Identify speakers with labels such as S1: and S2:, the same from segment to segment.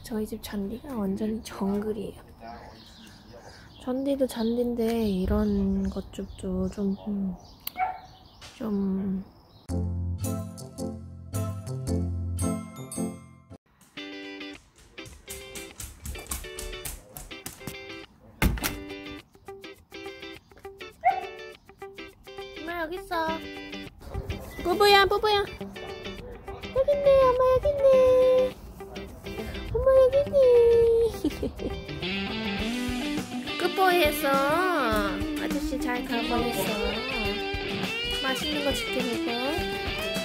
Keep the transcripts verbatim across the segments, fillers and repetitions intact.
S1: 저희 집 잔디가 완전히 정글이에요. 잔디도 잔디인데 이런 것들도 좀... 음, 좀... 엄마 여기 있어. 뿌뿌야 뿌뿌야. 여기 있네. 엄마 여기 있네. 엄마 여기 있네. 굿보이했어. 아저씨 잘 가버렸어. 맛있는 거 줄게 먹어.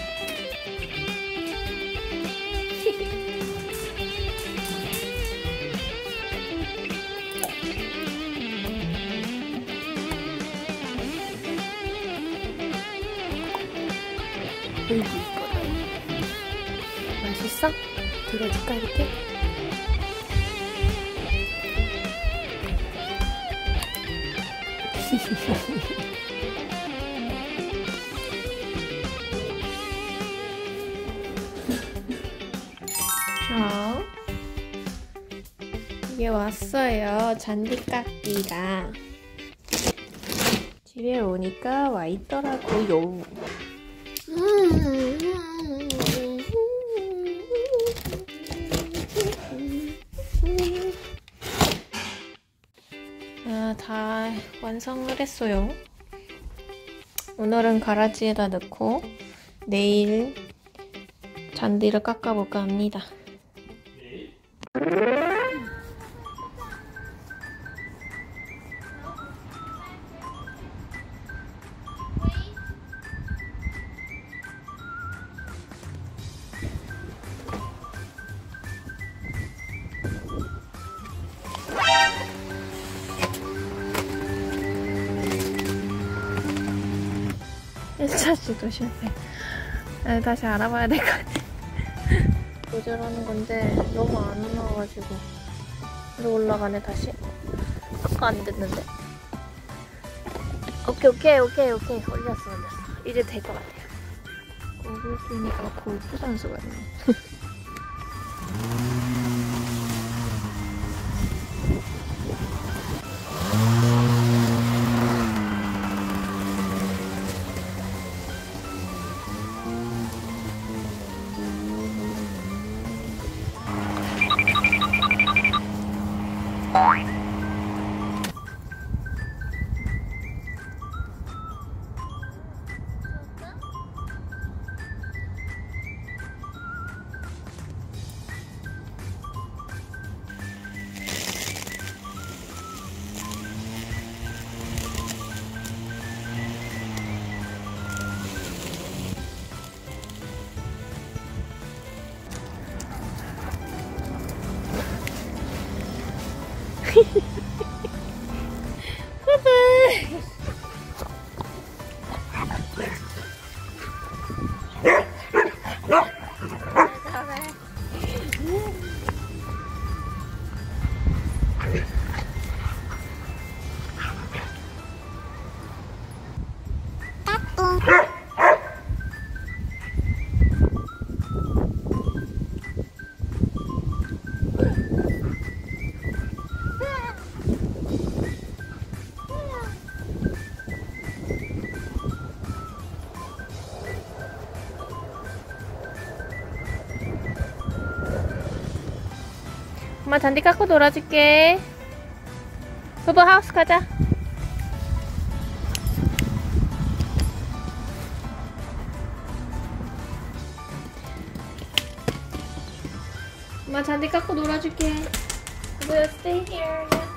S1: 어이구 이뻐라. 맛있어? 들어줄까 이렇게? 자, 이게 왔어요. 잔디깎기가. 집에 오니까 와 있더라고요. 아, 다 완성을 했어요. 오늘은 가라지에다 넣고 내일 잔디를 깎아볼까 합니다. 일 차 시도 실패. 네, 다시 알아봐야 될 것 같아. 조절하는 건데 너무 안 올라와가지고. 또 올라가네 다시. 아까 안 됐는데. 오케이 오케이 오케이 오케이 올렸어 올렸어. 이제 될 것 같아요. 골프 끼니까 골프 선수 같네. 엄마 잔디 깎고 놀아줄게. 부부 하우스 가자. 엄마 잔디 깎고 놀아줄게. 부부야 stay here.